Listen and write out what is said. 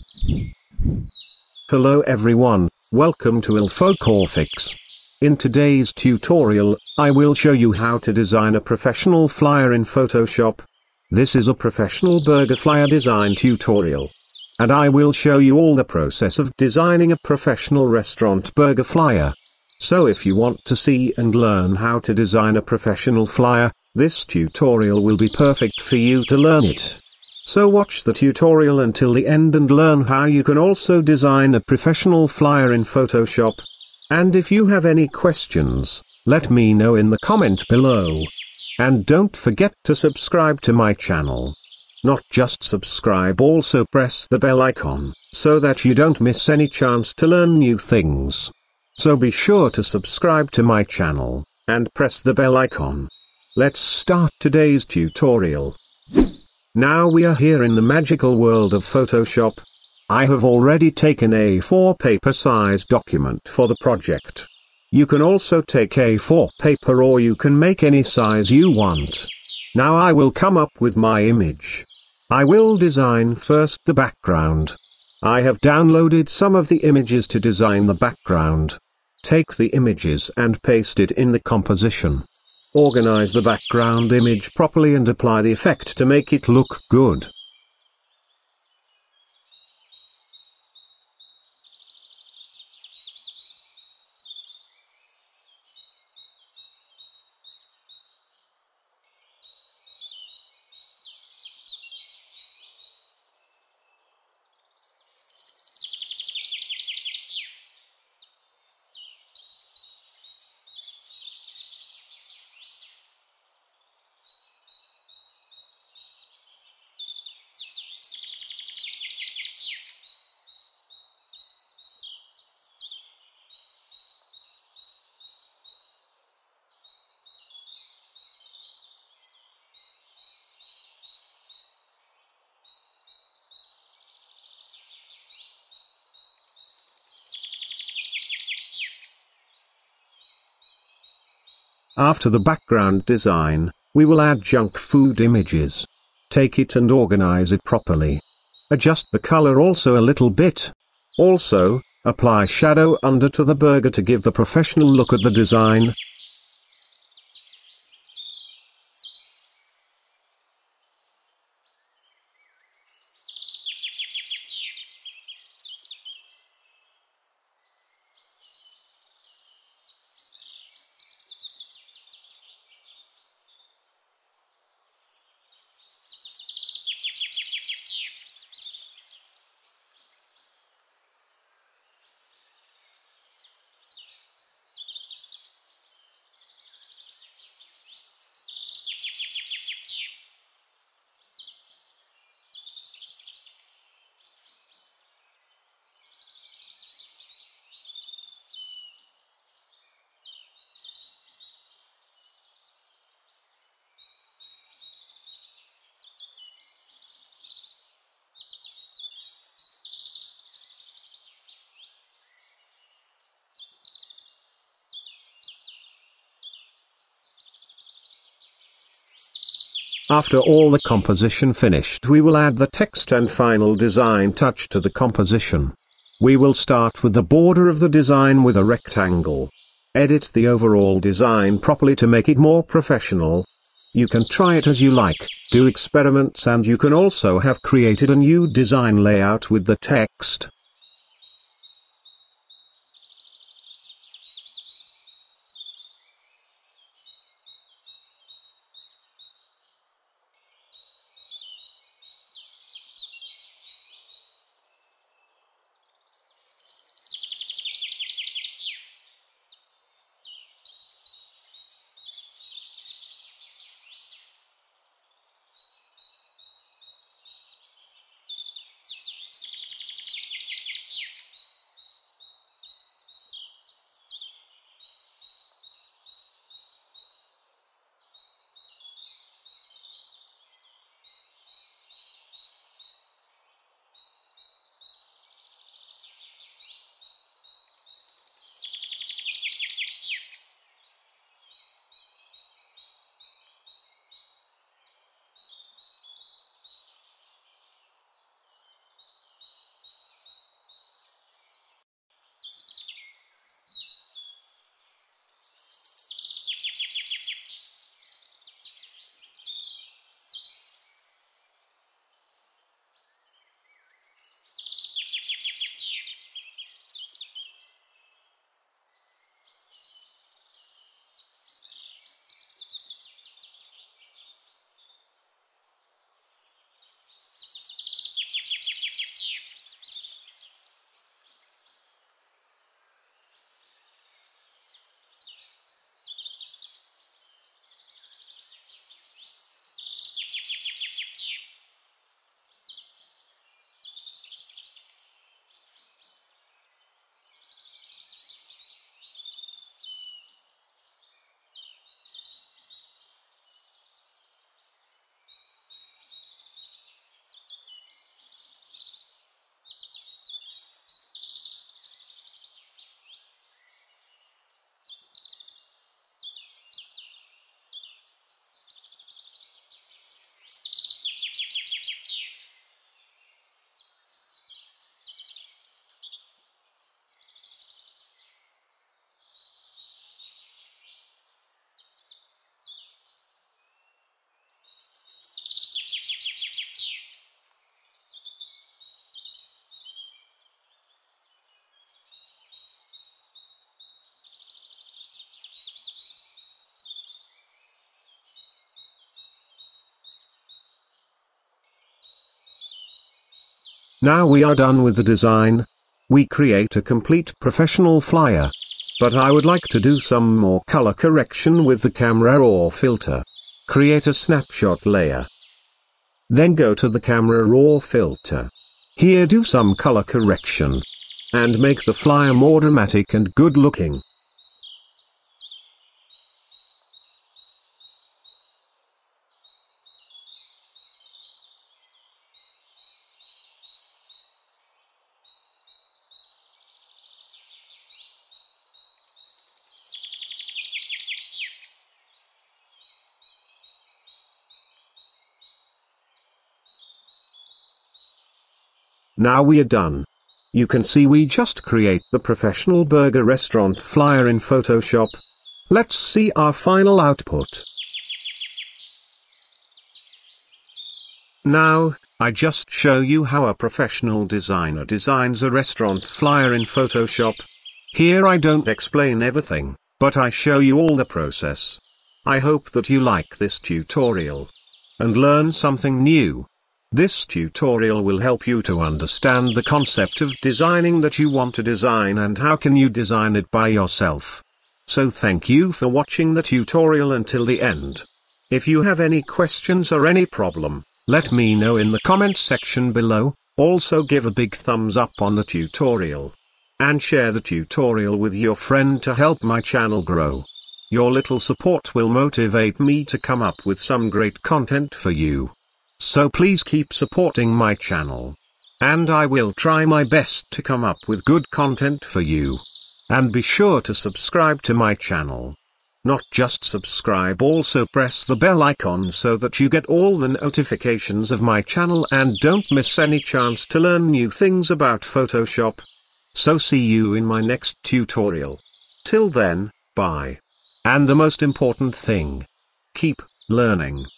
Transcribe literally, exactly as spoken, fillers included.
Hello everyone, welcome to iLLPHOCORPHICS. In today's tutorial, I will show you how to design a professional flyer in Photoshop. This is a professional burger flyer design tutorial. And I will show you all the process of designing a professional restaurant burger flyer. So if you want to see and learn how to design a professional flyer, this tutorial will be perfect for you to learn it. So watch the tutorial until the end and learn how you can also design a professional flyer in Photoshop. And if you have any questions, let me know in the comment below. And don't forget to subscribe to my channel. Not just subscribe, also press the bell icon, so that you don't miss any chance to learn new things. So be sure to subscribe to my channel, and press the bell icon. Let's start today's tutorial. Now we are here in the magical world of Photoshop. I have already taken a four paper size document for the project. You can also take A four paper or you can make any size you want. Now I will come up with my image. I will design first the background. I have downloaded some of the images to design the background. Take the images and paste it in the composition. Organize the background image properly and apply the effect to make it look good. After the background design, we will add junk food images. Take it and organize it properly. Adjust the color also a little bit. Also, apply shadow under to the burger to give the professional look at the design. After all the composition finished, we will add the text and final design touch to the composition. We will start with the border of the design with a rectangle. Edit the overall design properly to make it more professional. You can try it as you like, do experiments, and you can also have created a new design layout with the text. Now we are done with the design. We create a complete professional flyer. But I would like to do some more color correction with the camera raw filter. Create a snapshot layer. Then go to the camera raw filter. Here do some color correction. And make the flyer more dramatic and good looking. Now we are done. You can see we just create the professional burger restaurant flyer in Photoshop. Let's see our final output. Now, I just show you how a professional designer designs a restaurant flyer in Photoshop. Here I don't explain everything, but I show you all the process. I hope that you like this tutorial and learn something new. This tutorial will help you to understand the concept of designing that you want to design and how can you design it by yourself. So thank you for watching the tutorial until the end. If you have any questions or any problem, let me know in the comment section below. Also give a big thumbs up on the tutorial. And share the tutorial with your friend to help my channel grow. Your little support will motivate me to come up with some great content for you. So please keep supporting my channel. And I will try my best to come up with good content for you. And be sure to subscribe to my channel. Not just subscribe, also press the bell icon so that you get all the notifications of my channel and don't miss any chance to learn new things about Photoshop. So see you in my next tutorial. Till then, bye. And the most important thing, keep learning.